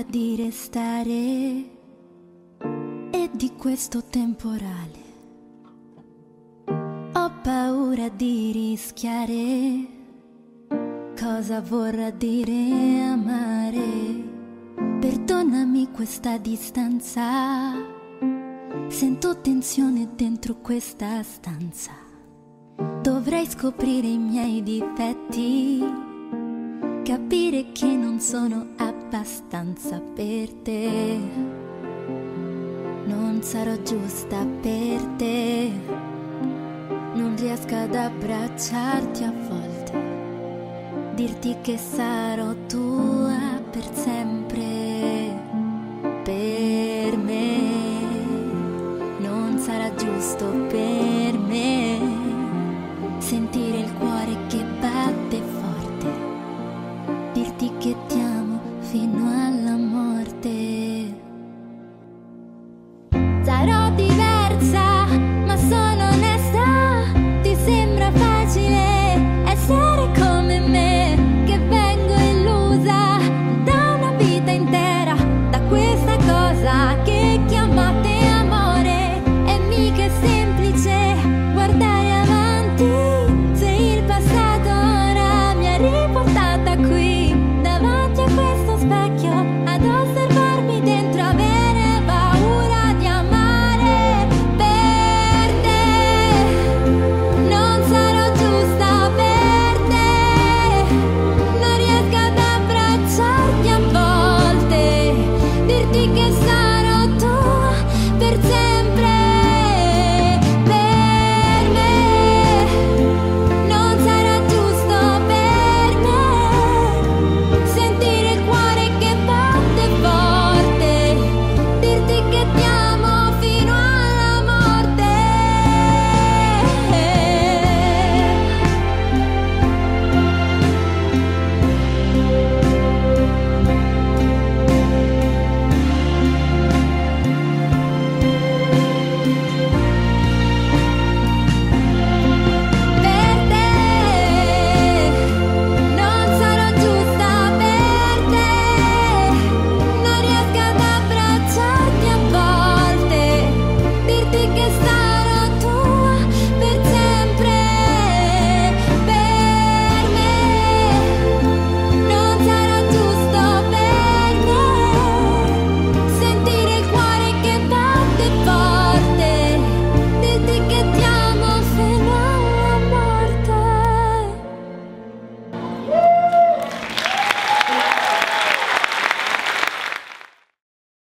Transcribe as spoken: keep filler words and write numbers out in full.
di restare e di questo temporale. Ho paura di rischiare. Cosa vorrà dire amare? Perdonami questa distanza. Sento tensione dentro questa stanza. Dovrei scoprire i miei difetti, capire che non sono abbastanza per te. Non sarò giusta per te. Non riesco ad abbracciarti a volte, dirti che sarò tua per sempre. Per me non sarà giusto per